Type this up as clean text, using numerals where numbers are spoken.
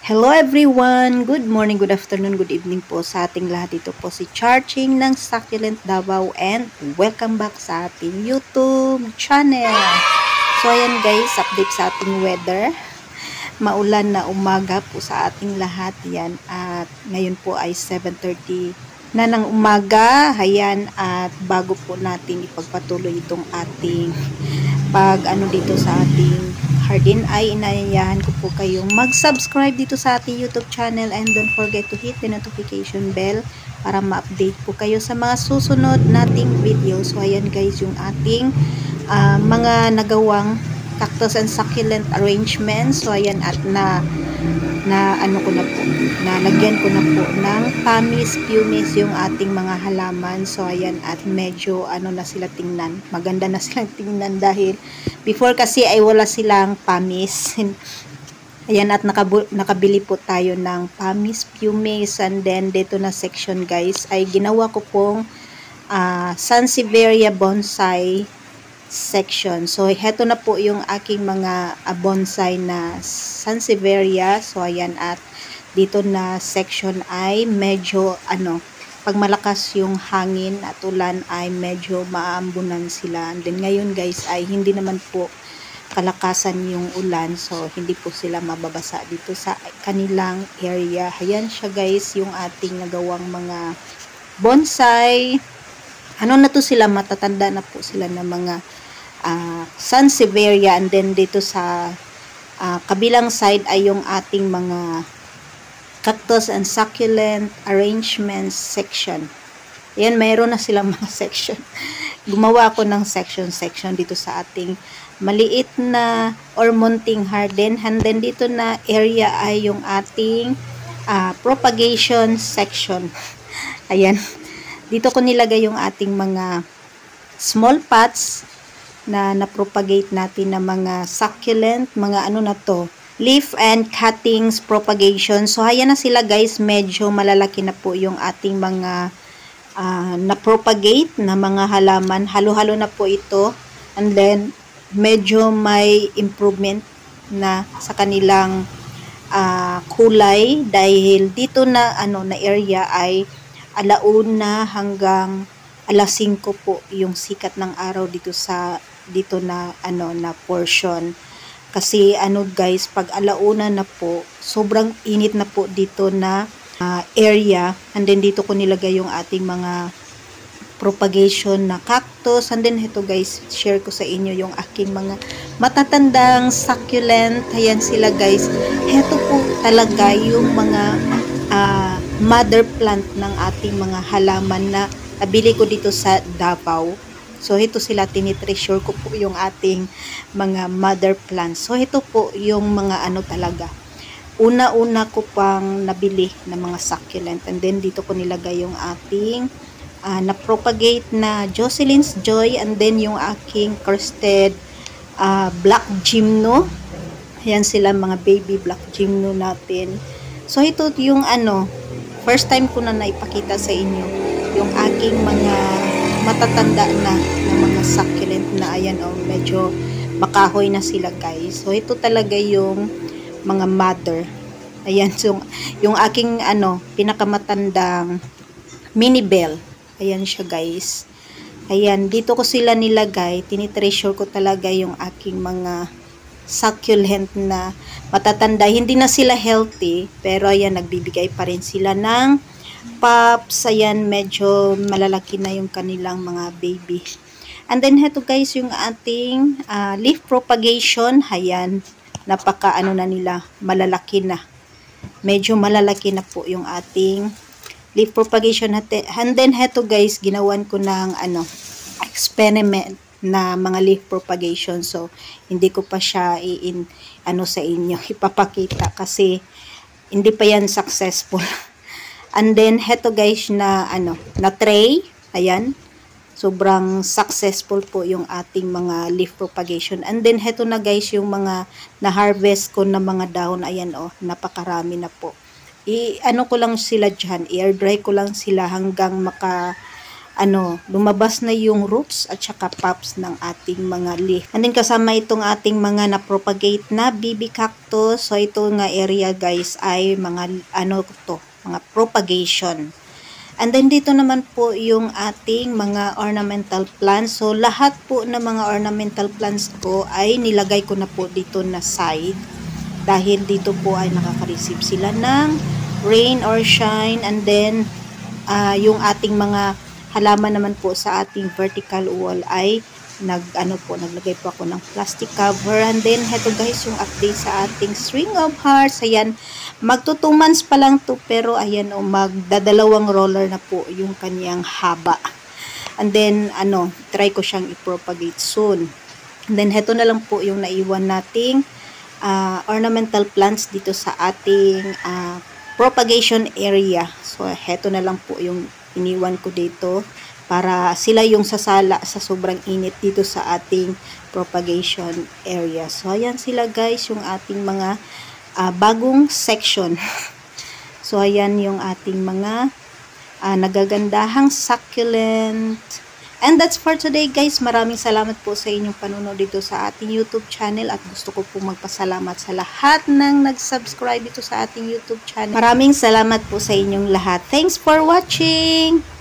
Hello everyone! Good morning, good afternoon, good evening po sa ating lahat. Ito po si Charching ng Succulent Davao and welcome back sa ating YouTube channel. So ayan guys, update sa ating weather. Maulan na umaga po sa ating lahat yan at ngayon po ay 7:30 na ng umaga. Ayan, at bago po natin ipagpatuloy itong ating dito sa ating hardin ay inayayahan ko po kayong mag-subscribe dito sa ating YouTube channel and don't forget to hit the notification bell para ma-update po kayo sa mga susunod nating video. So ayan guys, yung ating mga nagawang cactus and succulent arrangements. So ayan, at nalagyan ko na po ng pamis pumice yung ating mga halaman. So ayan, at medyo na sila tingnan, maganda na silang tingnan dahil before kasi ay wala silang pamis. Ayan, at nakabili po tayo ng pamis pumice. And then dito na section guys ay ginawa ko pong Sansevieria bonsai section. So heto na po yung aking mga bonsai na Sansevieria. So ayan, at dito na section ay medyo pag malakas yung hangin at ulan ay medyo maambunan sila. And then ngayon guys ay hindi naman po kalakasan yung ulan, so hindi po sila mababasa dito sa kanilang area. Ayan siya guys, yung ating nagawang mga bonsai. Na to sila, matatanda na po sila na mga Sansevieria. And then dito sa kabilang side ay yung ating mga cactus and succulent arrangements section. Ayan, mayroon na silang mga section. Gumawa ako ng section dito sa ating maliit na or munting garden. And then dito na area ay yung ating propagation section. Ayan, dito ko nilagay yung ating mga small pots na napropagate natin na mga succulent, mga leaf and cuttings propagation. So ayan na sila guys, medyo malalaki na po yung ating mga na-propagate na mga halaman. Halo-halo na po ito. And then medyo may improvement na sa kanilang kulay dahil dito na na area ay alauna hanggang alas 5 po yung sikat ng araw dito na na portion. Kasi guys, pag alauna na po, sobrang init na po dito na area. And then dito ko nilagay yung ating mga propagation na cactus. And then ito guys, share ko sa inyo yung aking mga matatandang succulent. Ayan sila guys. Ito po talaga yung mga mother plant ng ating mga halaman na nabili ko dito sa Davao. So ito sila, tinitreasure ko po yung ating mga mother plants. So ito po yung mga talaga una-una ko pang nabili na mga succulent. And then dito ko nilagay yung ating na-propagate na Jocelyn's Joy. And then yung aking crested black gymno. Ayan sila, mga baby black gymno natin. So ito yung first time ko na naipakita sa inyo yung aking mga matatanda na mga succulent na ayan medyo makahoy na sila guys. So ito talaga yung mga mother. Ayan, so yung aking pinakamatandang mini bell. Ayan siya guys. Ayan, dito ko sila nilagay. Tinitreasure ko talaga yung aking mga succulent na matatanda. Hindi na sila healthy, pero ayan, nagbibigay pa rin sila ng pups. Ayan, medyo malalaki na yung kanilang mga baby. And then heto guys, yung ating leaf propagation. Ayan, napaka na nila, malalaki na. Medyo malalaki na po yung ating leaf propagation. And then heto guys, ginawan ko ng experiment na mga leaf propagation. So hindi ko pa siya sa inyo ipapakita kasi hindi pa yan successful. And then heto guys na na tray. Ayan, sobrang successful po yung ating mga leaf propagation. And then heto na guys yung mga na-harvest ko na mga dahon. Ayan napakarami na po. Ko lang sila dyan, i-air dry ko lang sila hanggang lumabas na yung roots at saka pops ng ating mga leaf. And then kasama itong ating mga na-propagate na baby cactus. So ito nga area guys ay mga mga propagation. And then dito naman po yung ating mga ornamental plants. So lahat po ng mga ornamental plants ko ay nilagay ko na po dito na side. Dahil dito po ay nakaka-receive sila ng rain or shine. And then yung ating mga halaman naman po sa ating vertical wall ay naglagay po ako ng plastic cover. And then heto guys yung update sa ating string of hearts. Ayan, magto 2 months pa lang to, pero ayan magdadalawang roller na po yung kanyang haba. And then try ko siyang i-propagate soon. And then heto na lang po yung naiwan nating ornamental plants dito sa ating propagation area. So heto na lang po yung iniwan ko dito para sila yung sasala sa sobrang init dito sa ating propagation area. So ayan sila guys, yung ating mga bagong section. So ayan yung ating mga nagagandahang succulent. And that's for today guys. Maraming salamat po sa inyong panunod dito sa ating YouTube channel at gusto ko po magpasalamat sa lahat ng nag-subscribe dito sa ating YouTube channel. Maraming salamat po sa inyong lahat. Thanks for watching!